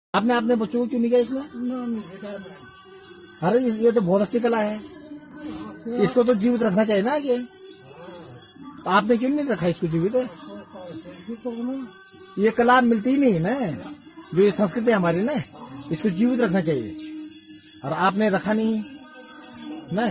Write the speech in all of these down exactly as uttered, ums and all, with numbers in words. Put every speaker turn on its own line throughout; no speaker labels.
आपने अपने बच्चों को क्यों नहीं किया इसमें? अरे ये तो बहुत अच्छी कला है, इसको तो जीवित रखना चाहिए ना आगे। तो आपने क्यों नहीं रखा इसको जीवित? ये कला मिलती ही नहीं है ना, जो ये संस्कृति हमारी ना, इसको जीवित रखना चाहिए और आपने रखा नहीं ना।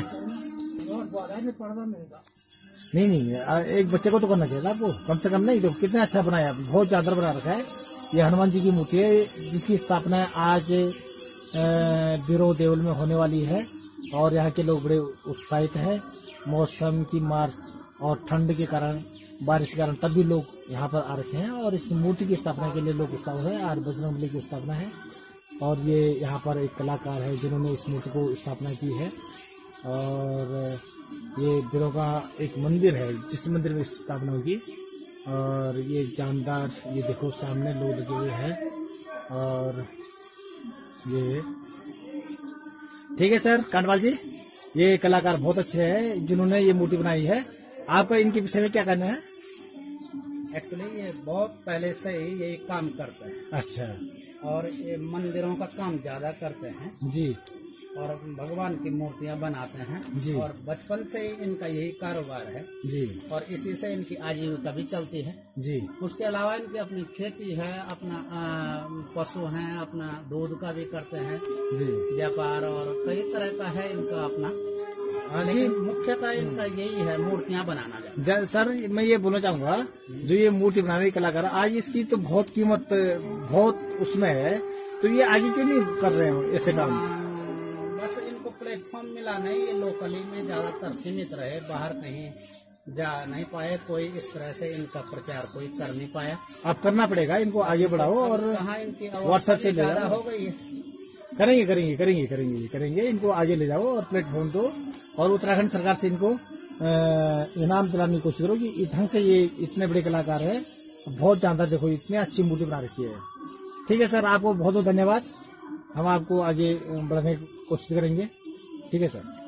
नहीं नहीं, एक बच्चे को तो करना चाहिए आपको, कम से कम। नहीं तो कितना अच्छा बनाया, बहुत ज्यादा बना रखा है। ये हनुमान जी की मूर्ति है जिसकी स्थापना आज बिरो देवल में होने वाली है और यहाँ के लोग बड़े उत्साहित हैं। मौसम की मार और ठंड के कारण, बारिश के कारण तब भी लोग यहाँ पर आ रखे हैं और इस मूर्ति की स्थापना के लिए लोग उत्साह है। आज बजरंगबली की स्थापना है और ये यहाँ पर एक कलाकार है जिन्होंने इस मूर्ति को स्थापना की है। और ये बिरो का एक मंदिर है जिस मंदिर में स्थापना होगी। और ये जानदार, ये देखो सामने लोग लगे हुए हैं। और ये ठीक है सर कांडवाल जी, ये कलाकार बहुत अच्छे हैं जिन्होंने ये मूर्ति बनाई है। आपका इनके विषय में क्या कहना है?
एक्चुअली ये बहुत पहले से ही ये काम करते हैं।
अच्छा।
और ये मंदिरों का काम ज्यादा करते हैं
जी।
और भगवान की मूर्तियां बनाते हैं जी। और बचपन से ही इनका यही कारोबार है जी। और इसी से इनकी आजीविका भी चलती है जी। उसके अलावा इनकी अपनी खेती है, अपना पशु हैं, अपना दूध का भी करते हैं जी व्यापार, और कई तरह का है इनका अपना। लेकिन मुख्यतः इनका यही है मूर्तियां बनाना।
सर मैं ये बोलना चाहूंगा, जो ये मूर्ति बनाने के कलाकार आज इसकी तो बहुत कीमत बहुत उसमें है, तो ये आगे क्यों नहीं कर रहे हो ऐसे काम?
बस इनको प्लेटफॉर्म मिला नहीं, ये लोकली में ज्यादातर सीमित रहे, बाहर कहीं जा नहीं पाए, कोई इस तरह से इनका प्रचार कोई कर नहीं पाया।
अब करना पड़ेगा, इनको आगे बढ़ाओ और व्हाट्सएप से ज्यादा हो गई है। करेंगे करेंगे करेंगे करेंगे करेंगे इनको आगे ले जाओ और प्लेटफॉर्म दो और उत्तराखंड सरकार से इनको इनाम दिलाने की कोशिश करो कि इस ढंग से ये इतने बड़े कलाकार है, बहुत जानदार, देखो इतनी अच्छी मूर्ति बना रखी है। ठीक है सर, आपको बहुत बहुत धन्यवाद। हम आपको आगे बढ़ाने की कोशिश करेंगे। ठीक है सर।